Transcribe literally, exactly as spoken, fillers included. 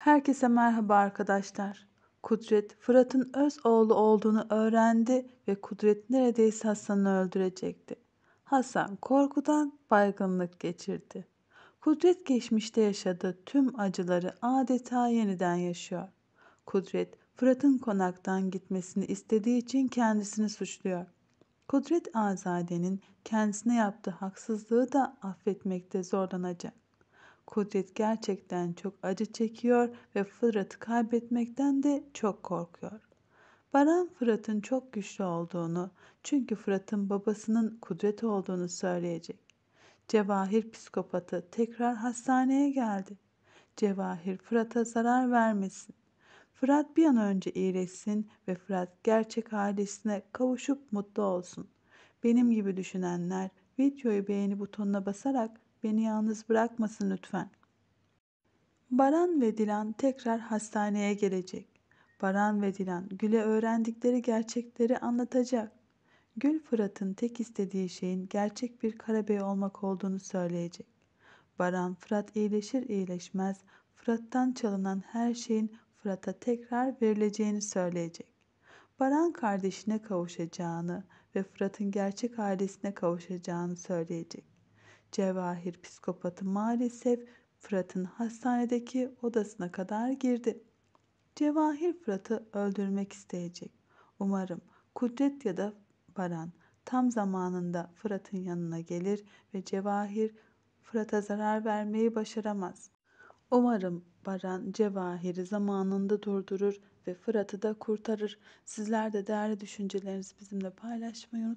Herkese merhaba arkadaşlar. Kudret, Fırat'ın öz oğlu olduğunu öğrendi ve Kudret neredeyse Hasan'ı öldürecekti. Hasan korkudan baygınlık geçirdi. Kudret geçmişte yaşadığı tüm acıları adeta yeniden yaşıyor. Kudret, Fırat'ın konaktan gitmesini istediği için kendisini suçluyor. Kudret Azade'nin kendisine yaptığı haksızlığı da affetmekte zorlanacak. Kudret gerçekten çok acı çekiyor ve Fırat'ı kaybetmekten de çok korkuyor. Baran Fırat'ın çok güçlü olduğunu, çünkü Fırat'ın babasının Kudret olduğunu söyleyecek. Cevahir psikopatı tekrar hastaneye geldi. Cevahir Fırat'a zarar vermesin. Fırat bir an önce iyileşsin ve Fırat gerçek ailesine kavuşup mutlu olsun. Benim gibi düşünenler videoyu beğeni butonuna basarak beni yalnız bırakmasın lütfen. Baran ve Dilan tekrar hastaneye gelecek. Baran ve Dilan Gül'e öğrendikleri gerçekleri anlatacak. Gül Fırat'ın tek istediği şeyin gerçek bir karabey olmak olduğunu söyleyecek. Baran Fırat iyileşir iyileşmez Fırat'tan çalınan her şeyin Fırat'a tekrar verileceğini söyleyecek. Baran kardeşine kavuşacağını ve Fırat'ın gerçek ailesine kavuşacağını söyleyecek. Cevahir psikopatı maalesef Fırat'ın hastanedeki odasına kadar girdi. Cevahir Fırat'ı öldürmek isteyecek. Umarım Kudret ya da Baran tam zamanında Fırat'ın yanına gelir ve Cevahir Fırat'a zarar vermeyi başaramaz. Umarım Baran Cevahir'i zamanında durdurur ve Fırat'ı da kurtarır. Sizler de değerli düşüncelerinizi bizimle paylaşmayı unutmayın.